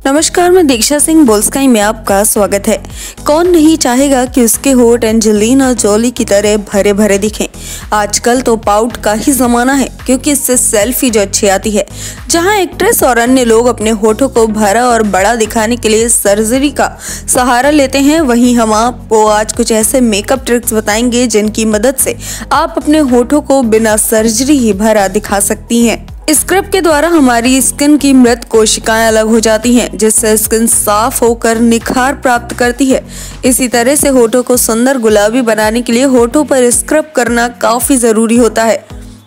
नमस्कार, मैं दीक्षा सिंह बोल्स्काई में आपका स्वागत है। कौन नहीं चाहेगा कि उसके होठ एंजेलिना जोली की तरह भरे भरे दिखें। आजकल तो पाउट का ही जमाना है, क्योंकि इससे सेल्फी जो अच्छी आती है। जहां एक्ट्रेस और अन्य लोग अपने होठों को भरा और बड़ा दिखाने के लिए सर्जरी का सहारा लेते हैं, वहीं हम आपको आज कुछ ऐसे मेकअप ट्रिक्स बताएंगे जिनकी मदद से आप अपने होठों को बिना सर्जरी ही भरा दिखा सकती हैं। स्क्रब के द्वारा हमारी स्किन की मृत कोशिकाएं अलग हो जाती हैं, जिससे स्किन साफ होकर निखार प्राप्त करती है। इसी तरह से होठों को सुंदर गुलाबी बनाने के लिए होठों पर स्क्रब करना काफी जरूरी होता है।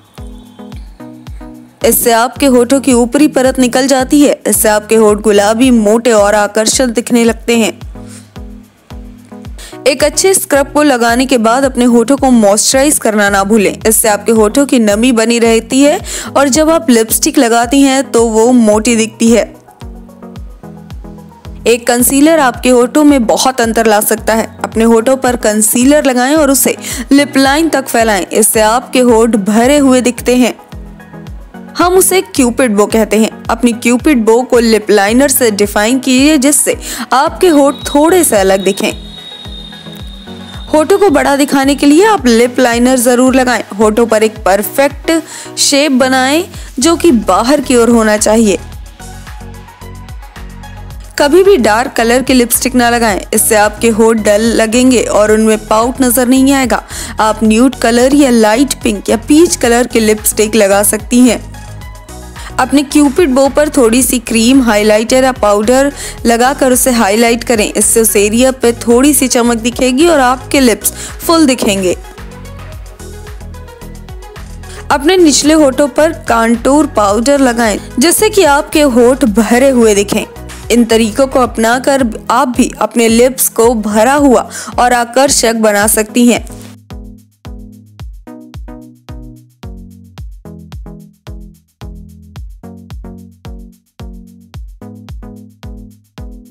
इससे आपके होठों की ऊपरी परत निकल जाती है। इससे आपके होठ गुलाबी, मोटे और आकर्षक दिखने लगते हैं। एक अच्छे स्क्रब को लगाने के बाद अपने होठों को मॉइस्चराइज करना ना भूलें। इससे आपके होठों की नमी बनी रहती है और जब आप लिपस्टिक लगाती हैं तो वो मोटी दिखती है। एक कंसीलर आपके होठों में बहुत अंतर ला सकता है। अपने होठों पर कंसीलर लगाएं और उसे लिप लाइन तक फैलाएं। इससे आपके होठ भरे हुए दिखते हैं। हम उसे क्यूपिड बो कहते हैं। अपनी क्यूपिड बो को लिप लाइनर से डिफाइन कीजिए, जिससे आपके होठ थोड़े से अलग दिखें। होठों को बड़ा दिखाने के लिए आप लिप लाइनर जरूर लगाएं। होठों पर एक परफेक्ट शेप बनाएं, जो कि बाहर की ओर होना चाहिए। कभी भी डार्क कलर के लिपस्टिक ना लगाएं। इससे आपके होठ डल लगेंगे और उनमें पाउट नजर नहीं आएगा। आप न्यूड कलर या लाइट पिंक या पीच कलर के लिपस्टिक लगा सकती हैं। अपने क्यूपिड बो पर थोड़ी सी क्रीम, हाइलाइटर या पाउडर लगाकर उसे हाईलाइट करें। इससे उस एरिया पे थोड़ी सी चमक दिखेगी और आपके लिप्स फुल दिखेंगे। अपने निचले होठों पर कांटूर पाउडर लगाएं, जिससे कि आपके होठ भरे हुए दिखें। इन तरीकों को अपनाकर आप भी अपने लिप्स को भरा हुआ और आकर्षक बना सकती हैं।